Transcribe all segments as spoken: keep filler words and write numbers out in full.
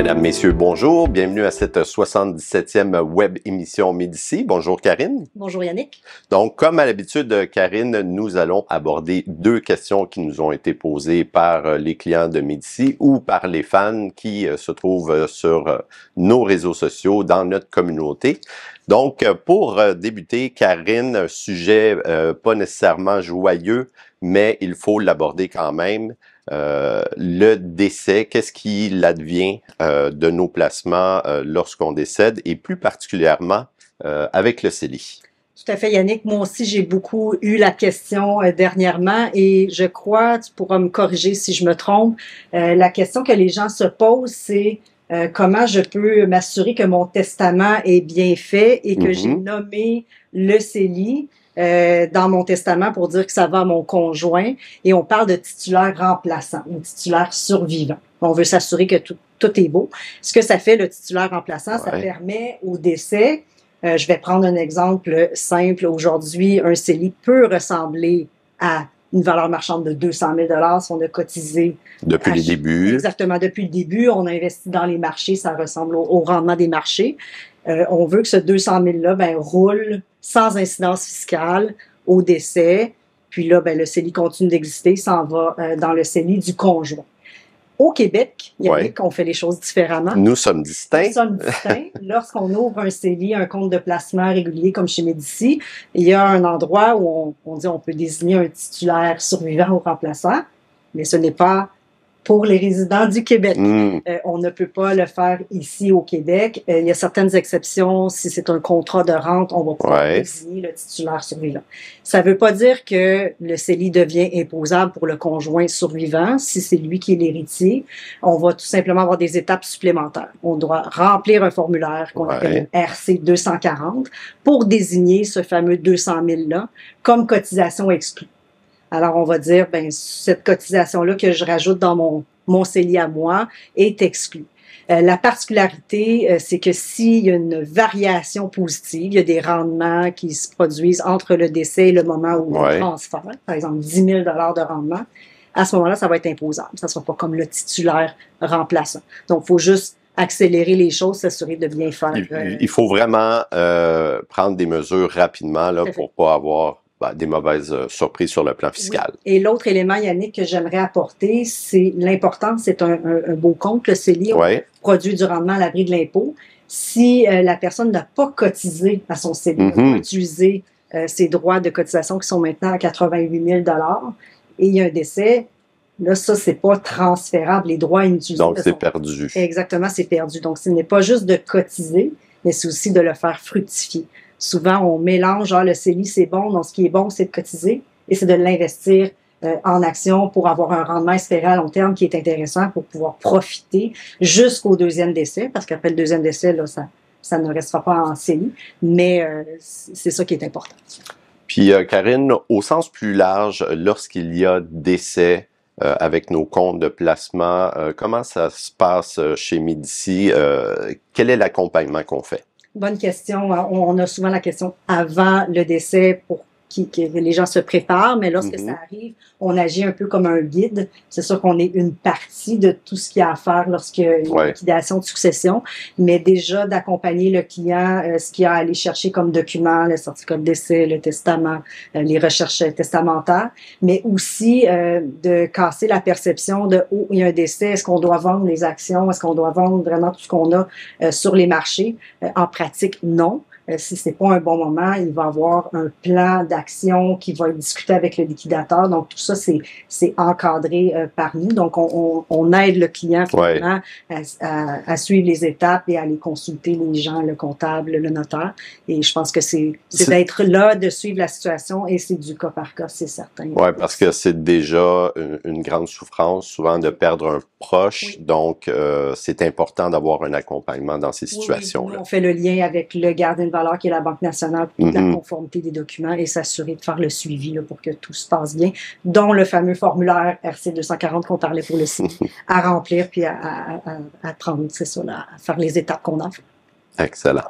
Mesdames, Messieurs, bonjour. Bienvenue à cette soixante-dix-septième web émission Médici. Bonjour Karine. Bonjour Yannick. Donc, comme à l'habitude, Karine, nous allons aborder deux questions qui nous ont été posées par les clients de Médici ou par les fans qui se trouvent sur nos réseaux sociaux dans notre communauté. Donc, pour débuter, Karine, un sujet euh, pas nécessairement joyeux, mais il faut l'aborder quand même. Euh, le décès, qu'est-ce qu'il advient euh, de nos placements euh, lorsqu'on décède et plus particulièrement euh, avec le C E L I? Tout à fait, Yannick. Moi aussi, j'ai beaucoup eu la question euh, dernièrement et je crois, tu pourras me corriger si je me trompe, euh, la question que les gens se posent, c'est euh, comment je peux m'assurer que mon testament est bien fait et que mm-hmm. j'ai nommé le C E L I Euh, dans mon testament pour dire que ça va à mon conjoint, et on parle de titulaire remplaçant ou titulaire survivant. On veut s'assurer que tout, tout est beau. Ce que ça fait, le titulaire remplaçant, ouais. Ça permet au décès, euh, je vais prendre un exemple simple. Aujourd'hui, un C E L I peut ressembler à une valeur marchande de deux cent mille dollars si on a cotisé. Depuis à, les débuts. Exactement, depuis le début. On a investi dans les marchés, ça ressemble au, au rendement des marchés. Euh, on veut que ce deux cent mille-là ben, roule sans incidence fiscale au décès. Puis là, ben, le C E L I continue d'exister, s'en va euh, dans le C E L I du conjoint. Au Québec, Yannick, ouais. On fait les choses différemment. Nous sommes distincts. Nous sommes distincts. Lorsqu'on ouvre un C E L I, un compte de placement régulier comme chez Médici, il y a un endroit où on, on dit on peut désigner un titulaire survivant ou remplaçant, mais ce n'est pas pour les résidents du Québec. Mm. Euh, on ne peut pas le faire ici au Québec. Euh, il y a certaines exceptions. Si c'est un contrat de rente, on va pouvoir ouais. désigner le titulaire survivant. Ça ne veut pas dire que le C E L I devient imposable pour le conjoint survivant. Si c'est lui qui est l'héritier, on va tout simplement avoir des étapes supplémentaires. On doit remplir un formulaire qu'on ouais. appelle R C deux cent quarante pour désigner ce fameux deux cent mille-là comme cotisation exclue. Alors, on va dire, ben cette cotisation-là que je rajoute dans mon, mon C E L I à moi est exclue. Euh, la particularité, euh, c'est que s'il y a une variation positive, il y a des rendements qui se produisent entre le décès et le moment où ouais. on transfère, par exemple dix mille dollars de rendement, à ce moment-là, ça va être imposable. Ça ne sera pas comme le titulaire remplaçant. Donc, il faut juste accélérer les choses, s'assurer de bien faire. Il, il faut vraiment euh, prendre des mesures rapidement là, pour ne pas avoir Ben, des mauvaises euh, surprises sur le plan fiscal. Oui. Et l'autre élément, Yannick, que j'aimerais apporter, c'est l'important, c'est un, un, un beau compte, le C E L I, ouais. produit du rendement à l'abri de l'impôt. Si euh, la personne n'a pas cotisé à son C E L I, mm-hmm. n'a pas utilisé euh, ses droits de cotisation qui sont maintenant à quatre-vingt-huit mille dollars et il y a un décès, là, ça, c'est pas transférable. Les droits inutilisés. Donc, c'est sont... perdu. Exactement, c'est perdu. Donc, ce n'est pas juste de cotiser, mais c'est aussi de le faire fructifier. Souvent, on mélange, genre, le C E L I, c'est bon, donc ce qui est bon, c'est de cotiser, et c'est de l'investir euh, en action pour avoir un rendement espéré à long terme qui est intéressant pour pouvoir profiter jusqu'au deuxième décès, parce qu'après le deuxième décès, là, ça, ça ne restera pas en C E L I, mais euh, c'est ça qui est important. Puis, euh, Karine, au sens plus large, lorsqu'il y a décès euh, avec nos comptes de placement, euh, comment ça se passe chez Médici? Euh, quel est l'accompagnement qu'on fait? Bonne question. On a souvent la question avant le décès pour qui, que les gens se préparent, mais lorsque mm-hmm. ça arrive, on agit un peu comme un guide. C'est sûr qu'on est une partie de tout ce qu'il y a à faire lorsqu'il y a une ouais. liquidation de succession, mais déjà d'accompagner le client, euh, ce qu'il y a à aller chercher comme document, le certificat de décès, le testament, euh, les recherches testamentaires, mais aussi euh, de casser la perception de « oh, il y a un décès, est-ce qu'on doit vendre les actions, est-ce qu'on doit vendre vraiment tout ce qu'on a euh, sur les marchés? Euh, » En pratique, non. Euh, si c'est pas un bon moment, il va y avoir un plan d'action qui va être discuté avec le liquidateur. Donc, tout ça, c'est c'est encadré euh, par nous. Donc, on, on, on aide le client finalement ouais. à, à, à suivre les étapes et à aller consulter les gens, le comptable, le notaire. Et je pense que c'est c'est d'être là, de suivre la situation et c'est du cas par cas, c'est certain. Oui, parce que c'est déjà une, une grande souffrance, souvent de perdre un proche. Oui. Donc, euh, c'est important d'avoir un accompagnement dans ces situations-là. Oui, on fait le lien avec le gardien de valeur qui est la Banque nationale pour mm-hmm. la conformité des documents et s'assurer de faire le suivi là, pour que tout se passe bien, dont le fameux formulaire R C deux cent quarante qu'on parlait pour le C E L I à remplir puis à, à, à, à prendre, c'est ça, là, à faire les étapes qu'on a fait. Excellent.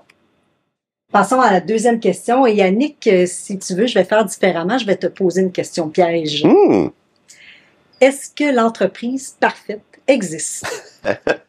Passons à la deuxième question. Et Yannick, si tu veux, je vais faire différemment. Je vais te poser une question piège. Mm. Est-ce que l'entreprise parfaite existe?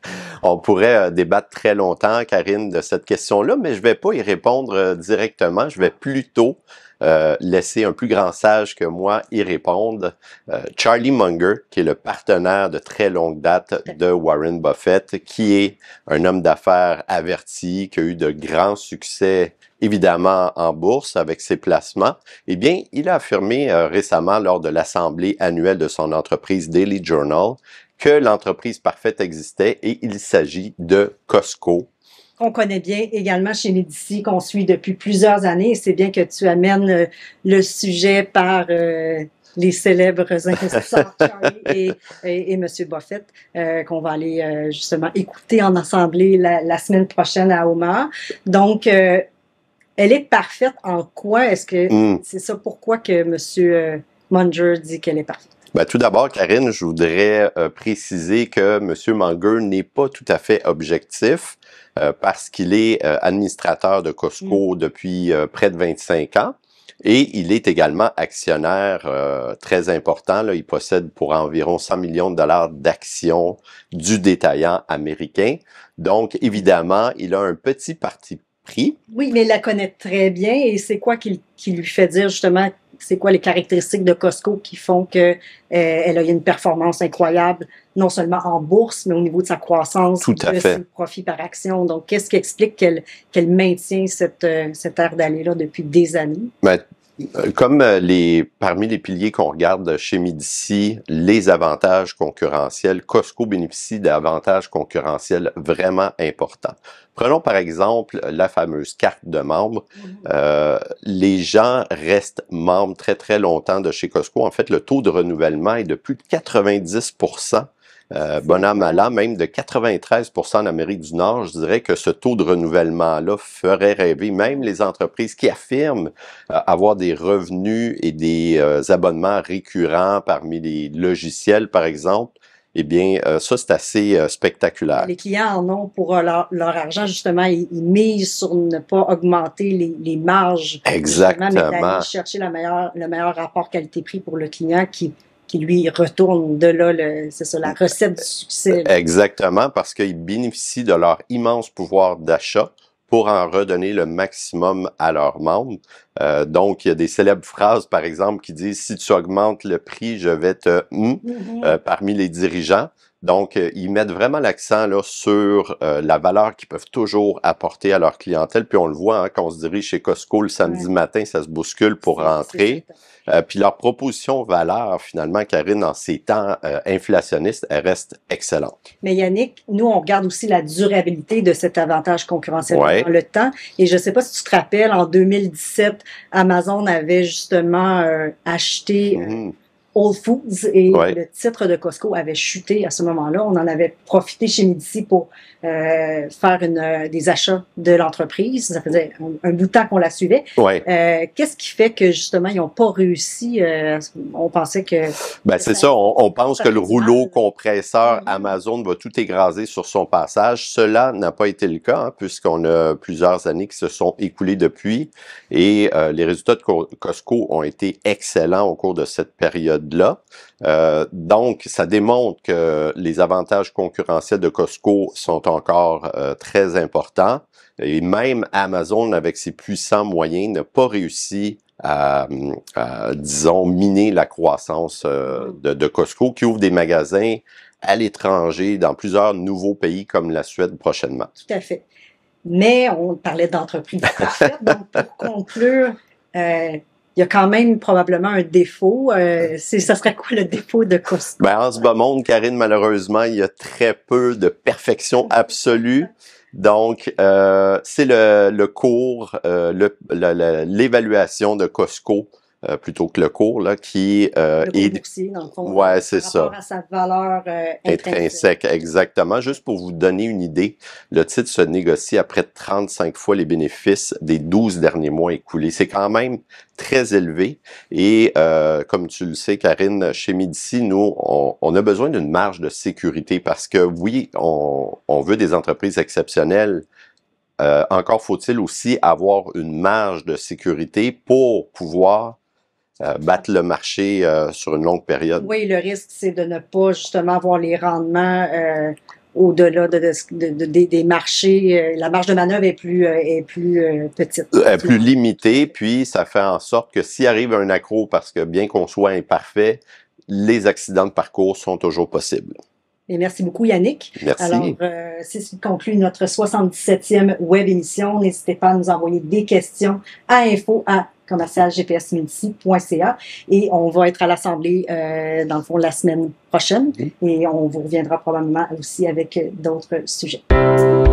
On pourrait euh, débattre très longtemps, Karine, de cette question-là, mais je vais pas y répondre euh, directement. Je vais plutôt euh, laisser un plus grand sage que moi y répondre. Euh, Charlie Munger, qui est le partenaire de très longue date de Warren Buffett, qui est un homme d'affaires averti, qui a eu de grands succès évidemment en bourse avec ses placements, eh bien, il a affirmé euh, récemment lors de l'assemblée annuelle de son entreprise Daily Journal que l'entreprise parfaite existait et il s'agit de Costco. Qu'on connaît bien également chez Médici, qu'on suit depuis plusieurs années. Et c'est bien que tu amènes euh, le sujet par euh, les célèbres investisseurs Charlie et, et, et M. Buffett, euh, qu'on va aller euh, justement écouter en assemblée la, la semaine prochaine à Omaha. Donc, euh, elle est parfaite en quoi? Est-ce que mm. c'est ça pourquoi que M. Munger dit qu'elle est parfaite? Ben, tout d'abord, Karine, je voudrais euh, préciser que M. Munger n'est pas tout à fait objectif euh, parce qu'il est euh, administrateur de Costco mm. depuis euh, près de vingt-cinq ans et il est également actionnaire euh, très important. Là, il possède pour environ cent millions de dollars d'actions du détaillant américain. Donc, évidemment, il a un petit parti pris. Oui, mais il la connaît très bien et c'est quoi qui, qui lui fait dire justement c'est quoi les caractéristiques de Costco qui font qu'elle euh, a une performance incroyable, non seulement en bourse, mais au niveau de sa croissance, Tout à de fait. ses profits par action. Donc, qu'est-ce qui explique qu'elle qu'elle maintient cette, euh, cette aire d'aller-là depuis des années? Ben, comme les parmi les piliers qu'on regarde chez Médici, les avantages concurrentiels, Costco bénéficie d'avantages concurrentiels vraiment importants. Prenons par exemple la fameuse carte de membre. Mm-hmm. Euh, les gens restent membres très très longtemps de chez Costco. En fait, le taux de renouvellement est de plus de quatre-vingt-dix pour cent. Euh, bon an, mal an, même de quatre-vingt-treize pour cent en Amérique du Nord, je dirais que ce taux de renouvellement-là ferait rêver même les entreprises qui affirment euh, avoir des revenus et des euh, abonnements récurrents parmi les logiciels, par exemple. Eh bien, euh, ça, c'est assez euh, spectaculaire. Les clients en ont pour leur, leur argent, justement, ils, ils misent sur ne pas augmenter les, les marges. Exactement. Mais d'aller chercher la meilleure, le meilleur rapport qualité-prix pour le client qui qui lui retourne de là, le, c'est ça, la recette du succès. Là. Exactement, parce qu'ils bénéficient de leur immense pouvoir d'achat pour en redonner le maximum à leurs membres. Euh, donc, il y a des célèbres phrases, par exemple, qui disent « Si tu augmentes le prix, je vais te... Mm » mm-hmm. euh, parmi les dirigeants. Donc, euh, ils mettent vraiment l'accent là sur euh, la valeur qu'ils peuvent toujours apporter à leur clientèle. Puis on le voit, hein, quand on se dirige chez Costco le samedi ouais. matin, ça se bouscule pour c'est, rentrer. C'est euh, puis leur proposition valeur, finalement, Karine, dans ces temps euh, inflationnistes, elle reste excellente. Mais Yannick, nous, on regarde aussi la durabilité de cet avantage concurrentiel ouais. dans le temps. Et je ne sais pas si tu te rappelles, en deux mille dix-sept, Amazon avait justement euh, acheté... Mm-hmm. Euh, Whole Foods et ouais. le titre de Costco avait chuté à ce moment-là. On en avait profité chez Médici pour euh, faire une, euh, des achats de l'entreprise. Ça faisait un, un bout de temps qu'on la suivait. Ouais. Euh, qu'est-ce qui fait que justement ils n'ont pas réussi? Euh, on pensait que... Ben c'est ça, on, on pense que le rouleau compresseur mm-hmm. Amazon va tout écraser sur son passage. Cela n'a pas été le cas, hein, puisqu'on a plusieurs années qui se sont écoulées depuis et euh, les résultats de Costco ont été excellents au cours de cette période là. Euh, donc, ça démontre que les avantages concurrentiels de Costco sont encore euh, très importants. Et même Amazon, avec ses puissants moyens, n'a pas réussi à, à disons, miner la croissance euh, de, de Costco, qui ouvre des magasins à l'étranger, dans plusieurs nouveaux pays comme la Suède prochainement. Tout à fait. Mais on parlait d'entreprise parfaite. Donc, pour conclure... Euh, il y a quand même probablement un défaut. Euh, c'est, ça serait quoi le défaut de Costco? Ben, en ce bas monde, Karine, malheureusement, il y a très peu de perfection absolue. Donc, euh, c'est le, le cours, euh, le, le, le, l'évaluation de Costco, euh, plutôt que le cours, là, qui euh, le est... boursier, dans le fond. Ouais, c'est par ça. Rapport à sa valeur euh, intrinsèque. Intrinsèque, exactement. Juste pour vous donner une idée, le titre se négocie à près de trente-cinq fois les bénéfices des douze derniers mois écoulés. C'est quand même très élevé. Et euh, comme tu le sais, Karine, chez Médici, nous, on, on a besoin d'une marge de sécurité parce que oui, on, on veut des entreprises exceptionnelles. Euh, encore faut-il aussi avoir une marge de sécurité pour pouvoir Euh, battre le marché euh, sur une longue période. Oui, le risque, c'est de ne pas justement avoir les rendements euh, au-delà de, de, de, de, des, des marchés. Euh, la marge de manœuvre est plus, euh, est plus euh, petite. Euh, plus limitée, puis ça fait en sorte que s'il arrive un accro, parce que bien qu'on soit imparfait, les accidents de parcours sont toujours possibles. Et merci beaucoup, Yannick. Merci. Alors, euh, c'est ce qui conclut notre soixante-dix-septième web émission. N'hésitez pas à nous envoyer des questions à info à commercial g p s medici point c a et on va être à l'Assemblée, euh, dans le fond, la semaine prochaine. Mm-hmm. Et on vous reviendra probablement aussi avec d'autres sujets.